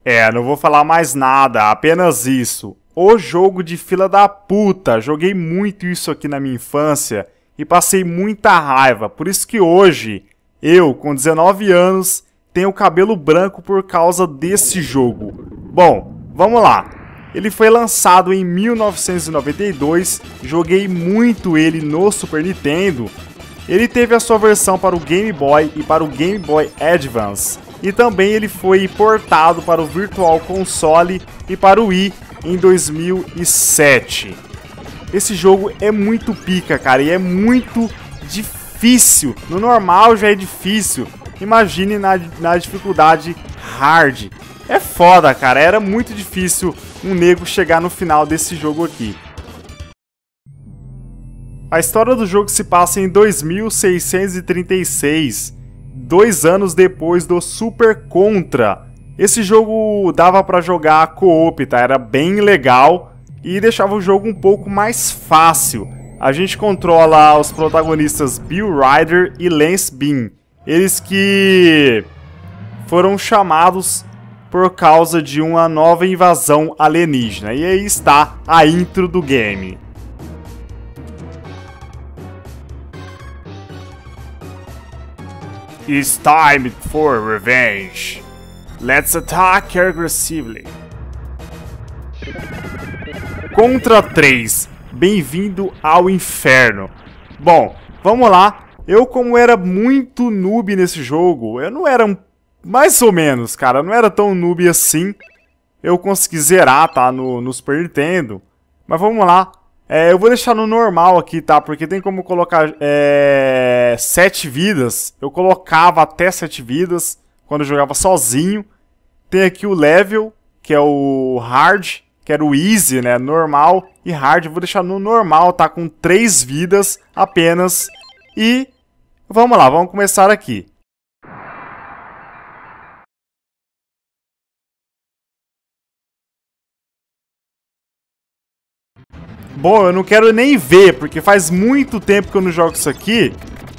Não vou falar mais nada, apenas isso. O jogo de fila da puta. Joguei muito isso aqui na minha infância e passei muita raiva. Por isso que hoje, eu, com 19 anos, tenho cabelo branco por causa desse jogo. Bom, vamos lá. Ele foi lançado em 1992, joguei muito ele no Super Nintendo. Ele teve a sua versão para o Game Boy e para o Game Boy Advance. E também ele foi portado para o Virtual Console e para o Wii em 2007. Esse jogo é muito pica, cara, e é muito difícil. No normal já é difícil, imagine na dificuldade hard. É foda, cara, era muito difícil um nego chegar no final desse jogo aqui. A história do jogo se passa em 2636, 2 anos depois do Super Contra. Esse jogo dava pra jogar co-op, tá? Era bem legal e deixava o jogo um pouco mais fácil. A gente controla os protagonistas Bill Ryder e Lance Bean. Eles que foram chamados por causa de uma nova invasão alienígena. E aí está a intro do game. It's time for revenge. Let's attack aggressively. Contra 3. Bem-vindo ao inferno. Bom, vamos lá. Eu, como era muito noob nesse jogo, eu não era mais ou menos, cara, não era tão noob assim. Eu consegui zerar, tá, no Super Nintendo. Mas vamos lá. Eu vou deixar no normal aqui, tá? Porque tem como colocar 7 vidas. Eu colocava até 7 vidas quando eu jogava sozinho. Tem aqui o level, que é o hard, que era o easy, né? Normal e hard. Eu vou deixar no normal, tá? Com 3 vidas apenas. E vamos lá, vamos começar aqui. Bom, eu não quero nem ver, porque faz muito tempo que eu não jogo isso aqui.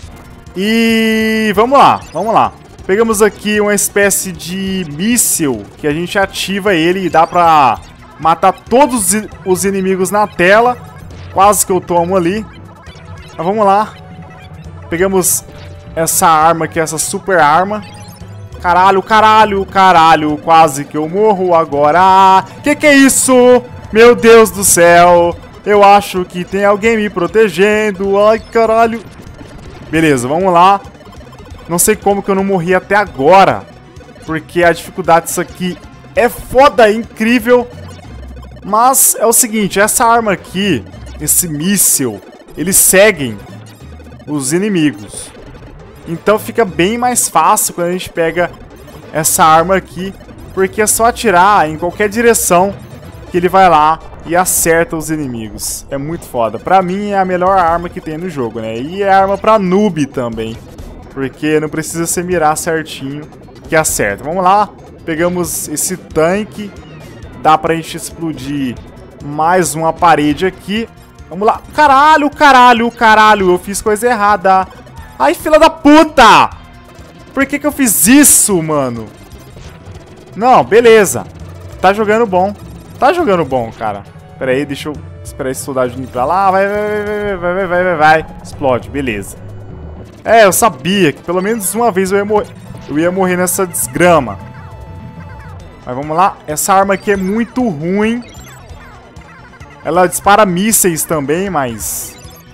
E vamos lá, vamos lá. Pegamos aqui uma espécie de míssil, que a gente ativa ele e dá pra matar todos os inimigos na tela. Quase que eu tomo ali. Mas vamos lá. Pegamos essa arma aqui, essa super arma. Caralho, caralho, caralho. Quase que eu morro agora. Que é isso? Meu Deus do céu. Eu acho que tem alguém me protegendo. Ai, caralho. Beleza, vamos lá. Não sei como que eu não morri até agora. Porque a dificuldade disso aqui é foda, é incrível. Mas é o seguinte, essa arma aqui, esse míssil, eles seguem os inimigos. Então fica bem mais fácil quando a gente pega essa arma aqui. Porque é só atirar em qualquer direção que ele vai lá e acerta os inimigos. É muito foda. Pra mim é a melhor arma que tem no jogo, né? E é arma pra noob também. Porque não precisa você mirar certinho que acerta. Vamos lá. Pegamos esse tanque. Dá pra gente explodir mais uma parede aqui. Vamos lá. Caralho, caralho, caralho. Eu fiz coisa errada. Ai, filha da puta! Por que eu fiz isso, mano? Não, beleza. Tá jogando bom. Tá jogando bom, cara. Pera aí, deixa eu esperar esse soldadinho pra lá. Vai. Explode, beleza. Eu sabia que pelo menos uma vez eu ia morrer nessa desgrama. Mas vamos lá. Essa arma aqui é muito ruim. Ela dispara mísseis também, mas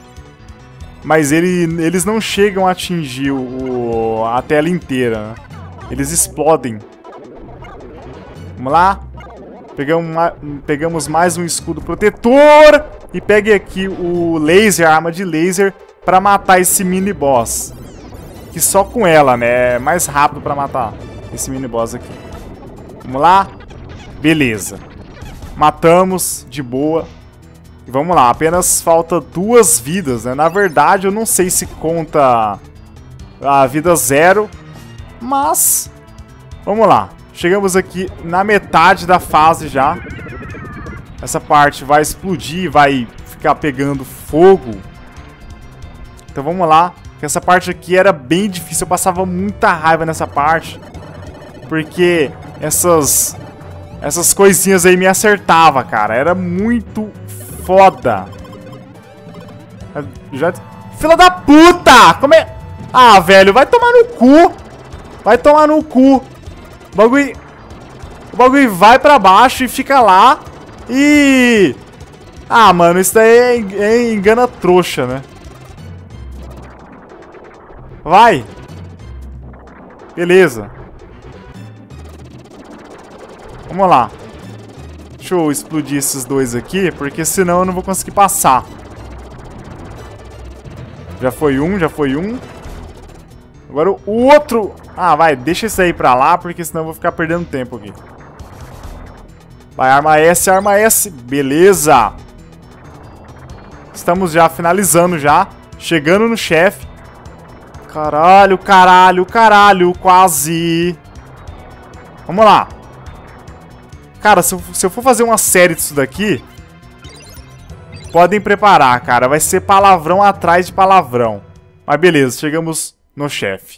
eles não chegam a atingir a tela inteira, né? Eles explodem. Vamos lá. Pegamos mais um escudo protetor. E pegue aqui o laser, a arma de laser, pra matar esse mini boss. Que só com ela, né? É mais rápido pra matar esse mini boss aqui. Vamos lá. Beleza. Matamos de boa. E vamos lá. Apenas falta 2 vidas, né? Na verdade, eu não sei se conta a vida 0. Mas vamos lá. Chegamos aqui na metade da fase já. Essa parte vai explodir, vai ficar pegando fogo. Então vamos lá. Essa parte aqui era bem difícil. Eu passava muita raiva nessa parte. Porque essas essas coisinhas aí me acertava, cara. Era muito foda. Já... Filha da puta! Como é... Ah, velho, vai tomar no cu. Vai tomar no cu. O bagulho vai pra baixo e fica lá. E... Ah, mano, isso daí é engana trouxa, né? Vai. Beleza. Vamos lá. Deixa eu explodir esses dois aqui, porque senão eu não vou conseguir passar. Já foi um, já foi um. Agora o outro... Ah, vai, deixa esse aí pra lá, porque senão eu vou ficar perdendo tempo aqui. Vai, arma S, beleza. Estamos já finalizando já. Chegando no chefe. Caralho, caralho, caralho, quase. Vamos lá. Cara, se eu for fazer uma série disso daqui, podem preparar, cara. Vai ser palavrão atrás de palavrão. Mas beleza, chegamos no chefe.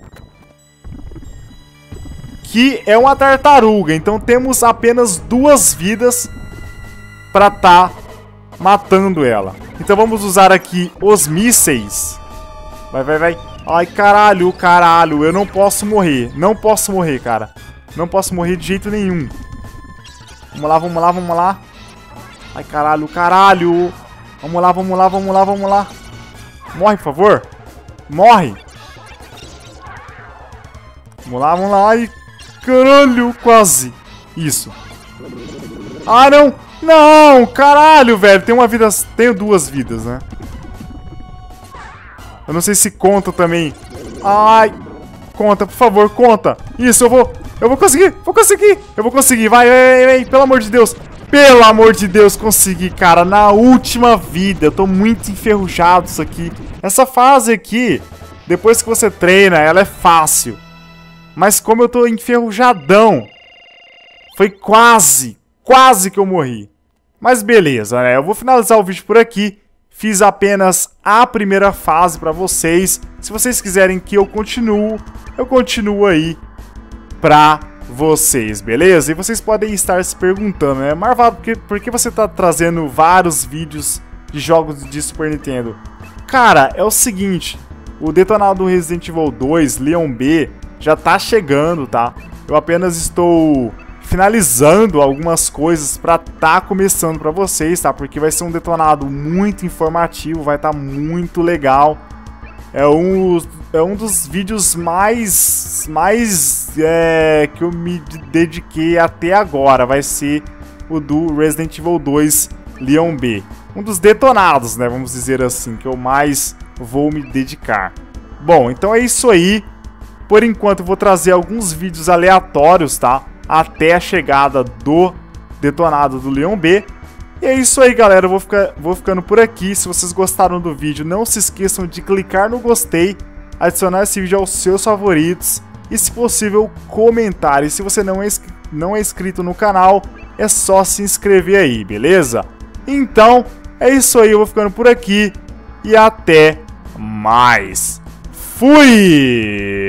Que é uma tartaruga, então temos apenas 2 vidas pra tá matando ela. Então vamos usar aqui os mísseis. Vai, vai, vai. Ai, caralho, caralho. Eu não posso morrer. Não posso morrer, cara. Não posso morrer de jeito nenhum. Vamos lá, vamos lá, vamos lá. Ai, caralho, caralho. Vamos lá, vamos lá, vamos lá, vamos lá. Morre, por favor. Morre. Vamos lá, vamos lá. Ai, caralho, quase. Isso. Ah, não. Não, caralho, velho. Tem uma vida... Tenho 2 vidas, né? Eu não sei se conta também. Ai. Conta, por favor, conta. Isso, eu vou conseguir. Eu vou conseguir. Vai, vai, vai. Pelo amor de Deus. Pelo amor de Deus, consegui, cara. Na última vida. Eu tô muito enferrujado isso aqui. Essa fase aqui, depois que você treina, ela é fácil. Mas como eu tô enferrujadão, foi quase que eu morri. Mas beleza, né? Eu vou finalizar o vídeo por aqui. Fiz apenas a primeira fase pra vocês. Se vocês quiserem que eu continuo aí pra vocês, beleza? E vocês podem estar se perguntando, né? Marvado, por que você tá trazendo vários vídeos de jogos de Super Nintendo? Cara, é o seguinte. O detonado do Resident Evil 2, Leon B, já tá chegando, tá? Eu apenas estou finalizando algumas coisas pra tá começando pra vocês, tá? Porque vai ser um detonado muito informativo, vai tá muito legal. É um dos vídeos mais que eu me dediquei até agora. Vai ser o do Resident Evil 2 Leon B. Um dos detonados, né? Vamos dizer assim, que eu mais vou me dedicar. Bom, então é isso aí. Por enquanto eu vou trazer alguns vídeos aleatórios, tá? Até a chegada do detonado do Leon B. E é isso aí, galera. Eu vou ficando por aqui. Se vocês gostaram do vídeo, não se esqueçam de clicar no gostei, adicionar esse vídeo aos seus favoritos e, se possível, comentar. E se você não é inscrito no canal, é só se inscrever aí, beleza? Então, é isso aí. Eu vou ficando por aqui e até mais. Fui!